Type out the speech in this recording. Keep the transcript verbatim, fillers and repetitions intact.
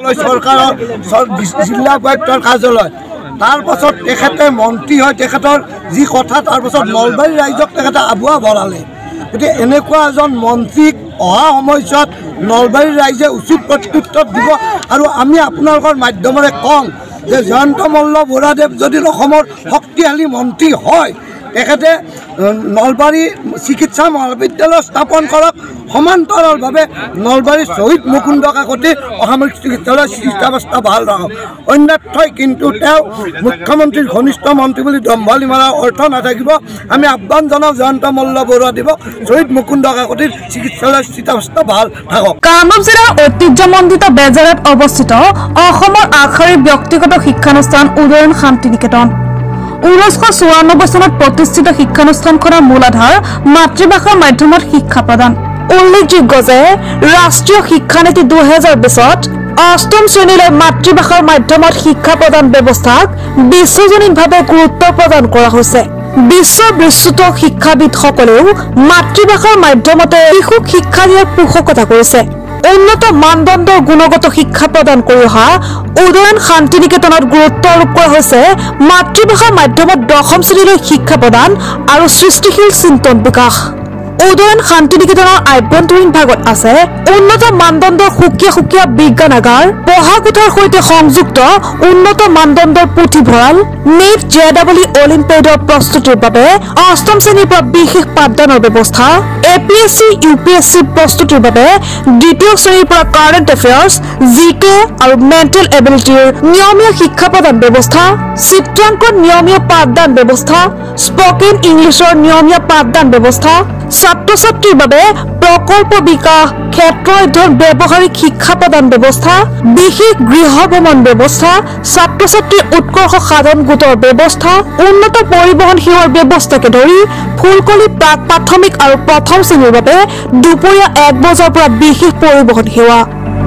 চৰকাৰৰ জিলা উপায়ুক্তৰ কাৰ্যালয় তাৰ পাছত তেখেতে মন্ত্ৰী হয় তেখেতৰ যি কথা তাৰ পাছত নলবাৰী ৰাইজক তেখেতে আবুৱা ভৰালে গতিকে এনেকুৱা এজন মন্ত্ৰীক অহা সময়ছোৱাত নলবাৰী ৰাইজে উচিত প্ৰত্যুত্তৰ দিব আৰু আমি আপোনালোকৰ মাধ্যমেৰে কওঁ যে জয়ন্ত মল্ল বৰুৱাদেৱ যদি অসমৰ শক্তিশালী মন্ত্ৰী হয় তেখেতে নলবাৰী চিকিৎসা মহাবিদ্যালয় স্থাপন কৰক সমান্তৰালভাৱে নলবাৰী শ্বহীদ মুকুন্দ কাকতিৰ অসামৰিক চিকিৎসালয়ৰ স্থিতাৱস্থা ভাল ৰাখক অন্যথই কিন্তু তেওঁ মুখ্যমন্ত্ৰীৰ ঘনিষ্ঠ মন্ত্ৰী বুলি দম্ভালি মাৰাৰ অৰ্থ নাথাকিব আমি আহ্বান জনাওঁ জয়ন্ত মল্ল বৰুৱাদেৱক শ্বহীদ মুকুন্দ কাকতিৰ চিকিৎসালয়ৰ স্থিতাৱস্থা ভাল থাকক। কামৰূপ জিলাৰ ঐতিহ্যমণ্ডিত বেজাৰত অৱস্থিত অসমৰ আগশাৰীৰ ব্যক্তিগত শিক্ষানুষ্ঠান উদয়ন শান্তি নিকেতন ঊনৈছশ চৌৰান্নব্বৈ চনত প্ৰতিষ্ঠিত শিক্ষানুষ্ঠানখনৰ মূল আধাৰ মাতৃভাষাৰ মাধ্যমত শিক্ষা প্ৰদান উল্লেখযোগ্য যে ৰাষ্ট্ৰীয় শিক্ষানীতি দুহেজাৰ বিছত অষ্টম শ্ৰেণীলৈ মাতৃভাষাৰ মাধ্যমত শিক্ষা প্ৰদান ব্যৱস্থাক বিশ্বজনীনভাৱে গুৰুত্ব প্ৰদান কৰা হৈছে বিশ্বৰ বিস্তৃত শিক্ষাবিদসকলেও মাতৃভাষাৰ মাধ্যমতে শিশুক শিক্ষা দিয়াৰ পোষকতা কৰিছে উন্নত মানদণ্ডৰ গুণগত শিক্ষা প্ৰদান কৰি অহা উদয়ন শান্তি নিকেতনত গুৰুত্ব আৰোপ কৰা হৈছে মাতৃভাষাৰ মাধ্যমত দশম শ্ৰেণীলৈ শিক্ষা প্ৰদান আৰু সৃষ্টিশীল চিন্তন বিকাশ উদয়ন শান্তি নিকেতনৰ আভ্যন্তৰীণ ভাগত আছে উন্নত মানদণ্ডৰ সুকীয়া সুকীয়া বিজ্ঞানাগাৰ পঢ়া কোঠাৰ সৈতে সংযুক্ত উন্নত মানদণ্ডৰ পুথিভঁৰাল নেট জে ডাবল ই অলিম্পিয়াডৰ প্ৰস্তুতিৰ বাবে অষ্টম শ্ৰেণীৰ পৰা বিশেষ পাঠদানৰ ব্যৱস্থা A P S C U P S C প্ৰস্তুতিৰ বাবে দ্বিতীয় শ্ৰেণীৰ পৰা কাৰেণ্ট এফেয়াৰ্ছ জি কে আৰু মেণ্টেল এবিলিটিৰ নিয়মীয়া শিক্ষা প্ৰদান ব্যৱস্থা চিত্ৰাংকন নিয়মীয়া পাঠদান ব্যৱস্থা স্পকেন ইংলিছৰ নিয়মীয়া পাঠদান ব্যৱস্থা ছাত্ৰ ছাত্ৰীৰ বাবে প্ৰকল্প বিকাশ ক্ষেত্ৰ অধ্যয়ন ব্যৱহাৰিক শিক্ষা প্ৰদান ব্যৱস্থা বিশেষ গৃহ ভ্ৰমণ ব্যৱস্থা ছাত্ৰ ছাত্ৰীৰ উৎকৰ্ষ সাধন গোটৰ ব্যৱস্থা উন্নত পৰিবহণ সেৱাৰ ব্যৱস্থাকে ধৰি ফুলকলি প্ৰাক প্ৰাথমিক আৰু প্ৰথম শ্ৰেণীৰ বাবে দুপৰীয়া এক বজাৰ পৰা বিশেষ পৰিবহণ সেৱা